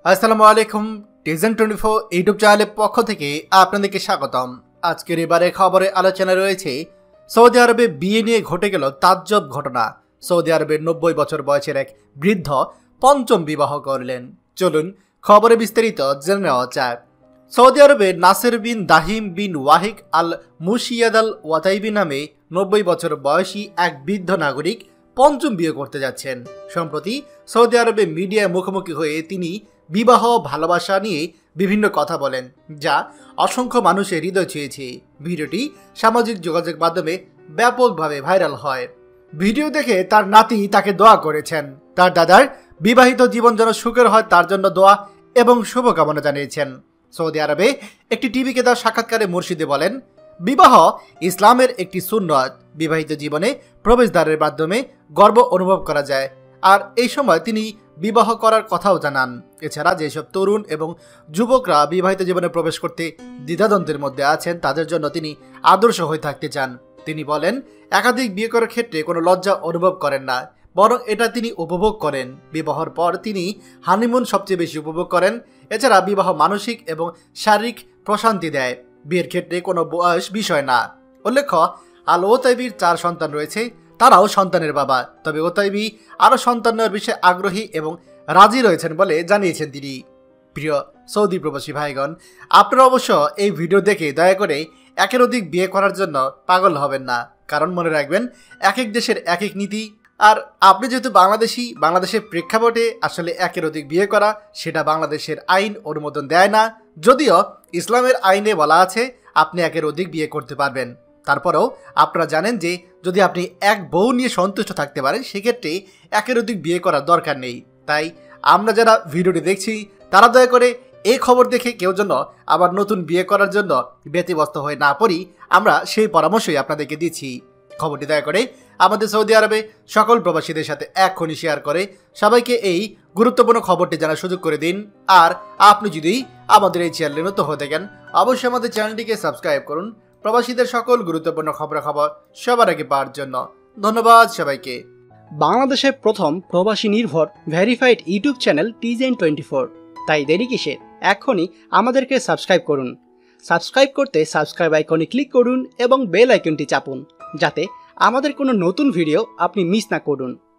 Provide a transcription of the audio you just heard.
আসসালামু আলাইকুম। টিজেন 24 ইউটিউব চ্যানেলের পক্ষ থেকে আপনাদেরকে স্বাগতম। আজকের এবারে খবরে আলোচনা রয়েছে সৌদি আরবে বিয়ে নিয়ে ঘটে গেল তাজ্জব ঘটনা। সৌদি আরবের 90 বছর বয়সের এক বৃদ্ধ পঞ্চম বিবাহ করলেন। চলুন খবরে বিস্তারিত জেনে নেওয়া যাক। সৌদি আরবের নাসের বিন দাহিম বিন ওয়াহিক আল মুশিয়াদ আল ওয়াতাইবি নামে 90 বছর বয়সী এক বৃদ্ধ নাগরিক পঞ্চম বিয়ে করতে যাচ্ছেন। সম্প্রতি সৌদি আরবে মিডিয়ায় মুখোমুখি হয়ে তিনি বিবাহ ভালোবাসা নিয়ে বিভিন্ন কথা বলেন, যা অসংখ্য মানুষের হৃদয় ছুঁয়েছে। ভিডিওটি সামাজিক যোগাযোগ মাধ্যমে ব্যাপকভাবে ভাইরাল হয়। ভিডিও দেখে তার নাতি তাকে দোয়া করেছেন। তার দাদার বিবাহিত জীবন যেন সুখের হয় তার জন্য দোয়া এবং শুভকামনা জানিয়েছেন। সৌদি আরবে একটি টিভিকে তার সাক্ষাৎকারে মুর্শিদে বলেন, বিবাহ ইসলামের একটি সুন্নত। বিবাহিত জীবনে প্রবেশদ্বারের মাধ্যমে গর্ব অনুভব করা যায়। আর এই সময় তিনি বিবাহ করার কথাও জানান। এছাড়া যেসব তরুণ এবং যুবকরা বিবাহিত জীবনে প্রবেশ করতে দ্বিধাদ্বন্দ্বের মধ্যে আছেন, তাদের জন্য তিনি আদর্শ হয়ে থাকতে চান। তিনি বলেন, একাধিক বিয়ে করার ক্ষেত্রে কোনো লজ্জা অনুভব করেন না, বরং এটা তিনি উপভোগ করেন। বিবাহের পর তিনি হানিমুন সবচেয়ে বেশি উপভোগ করেন। এছাড়া বিবাহ মানসিক এবং শারীরিক প্রশান্তি দেয়। বিয়ের ক্ষেত্রে কোনো বয়স বিষয় না। উল্লেখ্য, আল ওতাইবির 4 সন্তান রয়েছে। তারাও সন্তানের বাবা। তবে ওতাইবি আরও সন্তান নেওয়ার বিষয়ে আগ্রহী এবং রাজি রয়েছেন বলে জানিয়েছেন তিনি। প্রিয় সৌদি প্রবাসী ভাইগণ, আপনারা অবশ্য এই ভিডিও দেখে দয়া করে একের অধিক বিয়ে করার জন্য পাগল হবেন না। কারণ মনে রাখবেন, এক এক দেশের এক এক নীতি। আর আপনি যেহেতু বাংলাদেশি, বাংলাদেশের প্রেক্ষাপটে আসলে একের অধিক বিয়ে করা সেটা বাংলাদেশের আইন অনুমোদন দেয় না। যদিও ইসলামের আইনে বলা আছে আপনি একের অধিক বিয়ে করতে পারবেন। তারপরেও আপনারা জানেন যে যদি আপনি এক বউ নিয়ে সন্তুষ্ট থাকতে পারেন, সেক্ষেত্রে একের অধিক বিয়ে করার দরকার নেই। তাই আমরা যারা ভিডিওটি দেখছি তারা দয়া করে এই খবর দেখে কেউ যেন আবার নতুন বিয়ে করার জন্য ব্যতিব্যস্ত হয়ে না পড়ি, আমরা সেই পরামর্শই আপনাদেরকে দিচ্ছি। খবরটি দয়া করে আমাদের সৌদি আরবে সকল প্রবাসীদের সাথে এক্ষুনি শেয়ার করে সবাইকে এই গুরুত্বপূর্ণ খবরটি জানার সুযোগ করে দিন। আর আপনি যদি আমাদের এই চ্যানেলে নতুন হয়ে থাকেন, অবশ্যই আমাদের চ্যানেলটিকে সাবস্ক্রাইব করুন প্রবাসীদের সকল গুরুত্বপূর্ণ খবরাখবর সবার আগে পাওয়ার জন্য। ধন্যবাদ সবাইকে। বাংলাদেশের প্রথম প্রবাসী নির্ভর ভেরিফাইড ইউটিউব চ্যানেল টিজেন 24। তাই দেরি কিসের, এখনই আমাদেরকে সাবস্ক্রাইব করুন। সাবস্ক্রাইব করতে সাবস্ক্রাইব আইকনে ক্লিক করুন এবং বেল আইকনটি চাপুন, যাতে আমাদের কোনো নতুন ভিডিও আপনি মিস না করুন।